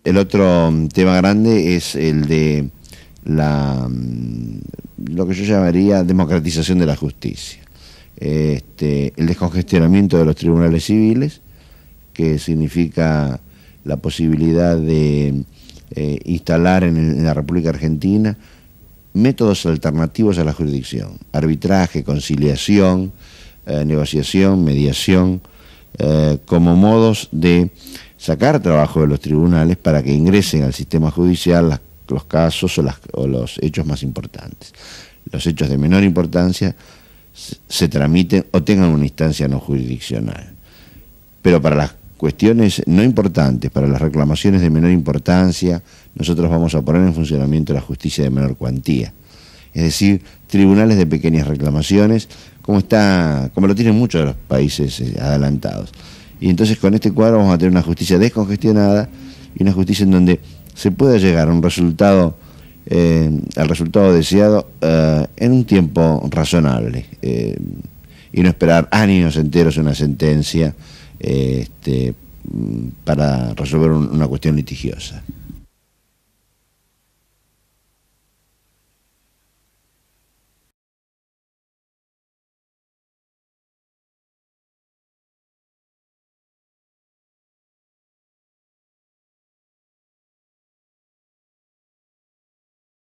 El otro tema grande es el de lo que yo llamaría democratización de la justicia. El descongestionamiento de los tribunales civiles, que significa la posibilidad de instalar en la República Argentina métodos alternativos a la jurisdicción: arbitraje, conciliación, negociación, mediación, como modos de sacar trabajo de los tribunales para que ingresen al sistema judicial los casos o los hechos más importantes. Los hechos de menor importancia se tramiten o tengan una instancia no jurisdiccional. Pero para las cuestiones no importantes, para las reclamaciones de menor importancia, nosotros vamos a poner en funcionamiento la justicia de menor cuantía. Es decir, tribunales de pequeñas reclamaciones, como lo tienen muchos de los países adelantados. Y entonces con este cuadro vamos a tener una justicia descongestionada y una justicia en donde se pueda llegar a un resultado, al resultado deseado en un tiempo razonable, y no esperar años enteros una sentencia para resolver una cuestión litigiosa.